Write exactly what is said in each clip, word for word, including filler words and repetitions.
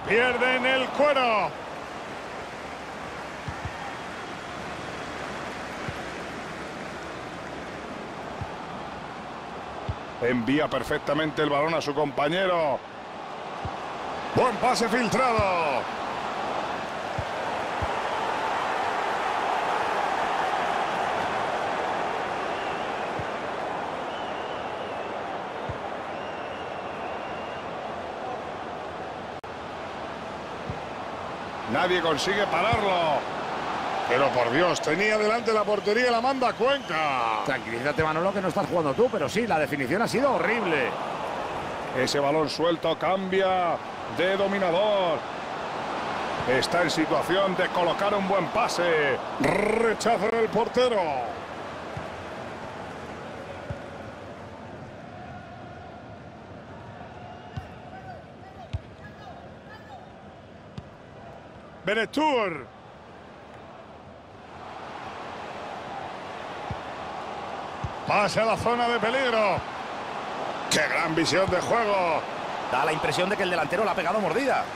Pierden el cuero. Envía perfectamente el balón a su compañero. Buen pase filtrado. Nadie consigue pararlo. Pero por Dios, tenía delante la portería y la manda a Cuenca. Tranquilízate, Manolo, que no estás jugando tú, pero sí, la definición ha sido horrible. Ese balón suelto cambia de dominador. Está en situación de colocar un buen pase. Rechaza el portero. Benetur. Pasa a la zona de peligro. ¡Qué gran visión de juego! Da la impresión de que el delantero la ha pegado mordida.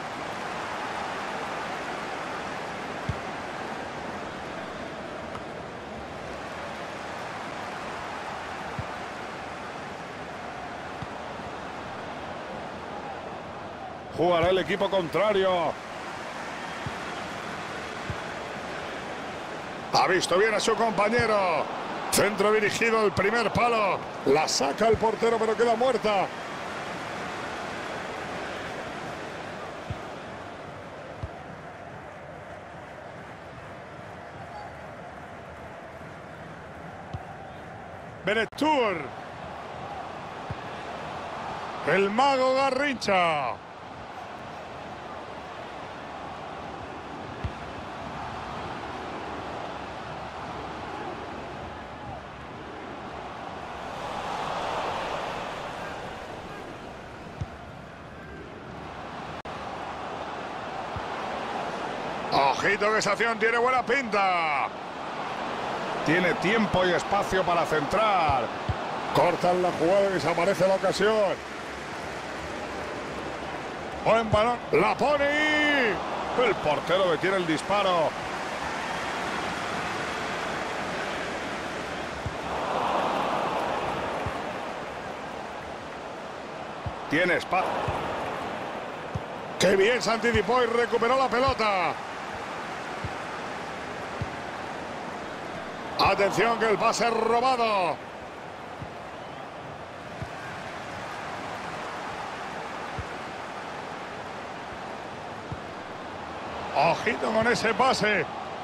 Jugará el equipo contrario. Ha visto bien a su compañero. Centro dirigido al primer palo. La saca el portero, pero queda muerta. Benetur. El mago Garrincha. Ojito que esa acción tiene buena pinta. Tiene tiempo y espacio para centrar. Cortan la jugada y desaparece la ocasión. Buen balón. La pone y el portero detiene el disparo. Tiene espacio. ¡Qué bien se anticipó y recuperó la pelota! Atención que el pase es robado. Ojito con ese pase.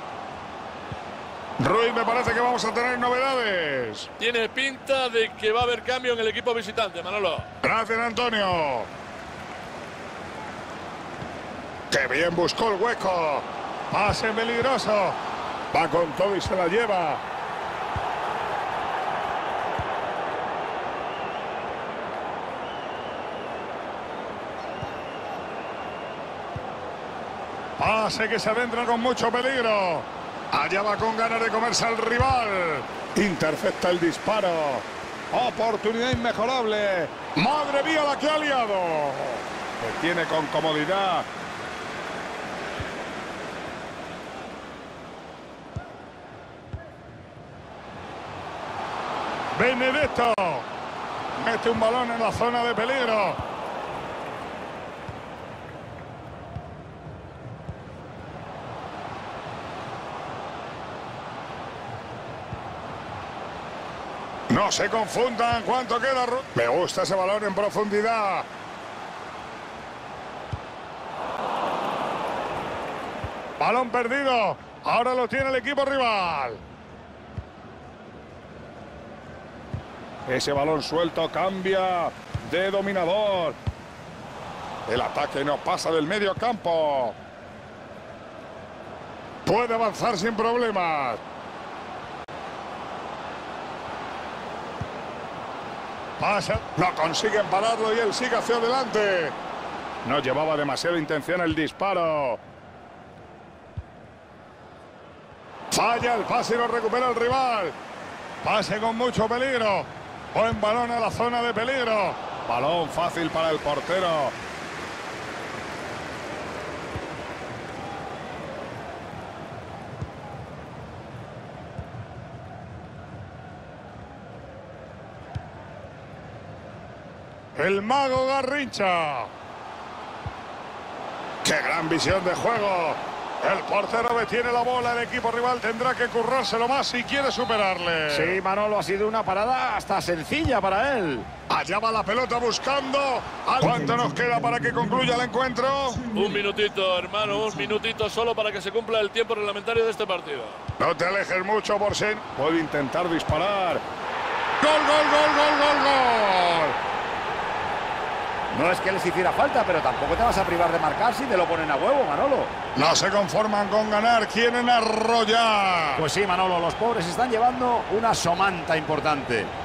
Ruiz, me parece que vamos a tener novedades. Tiene pinta de que va a haber cambio en el equipo visitante, Manolo. Gracias, Antonio. ¡Qué bien buscó el hueco! Pase peligroso. Va con todo y se la lleva. Pase que se adentra con mucho peligro. Allá va con ganas de comerse al rival. Intercepta el disparo. Oportunidad inmejorable. ¡Madre mía la que ha liado! Detiene con comodidad. Benedetto mete un balón en la zona de peligro. No se confundan cuánto queda. Me gusta ese balón en profundidad. Balón perdido. Ahora lo tiene el equipo rival. Ese balón suelto cambia de dominador. El ataque no pasa del medio campo. Puede avanzar sin problemas. Pasa. No consiguen pararlo y él sigue hacia adelante. No llevaba demasiada intención el disparo. Falla el pase y lo recupera el rival. Pase con mucho peligro. Buen balón a la zona de peligro. Balón fácil para el portero. El mago Garrincha. ¡Qué gran visión de juego! El portero detiene la bola, el equipo rival tendrá que currárselo más si quiere superarle. Sí, Manolo, ha sido una parada hasta sencilla para él. Allá va la pelota buscando. ¿Cuánto nos queda para que concluya el encuentro? Un minutito, hermano, un minutito solo para que se cumpla el tiempo reglamentario de este partido. No te alejes mucho, Borsen. Puede intentar disparar. ¡Gol, gol, gol, gol, gol, gol! No es que les hiciera falta, pero tampoco te vas a privar de marcar si te lo ponen a huevo, Manolo. No se conforman con ganar, quieren arrollar. Pues sí, Manolo, los pobres están llevando una somanta importante.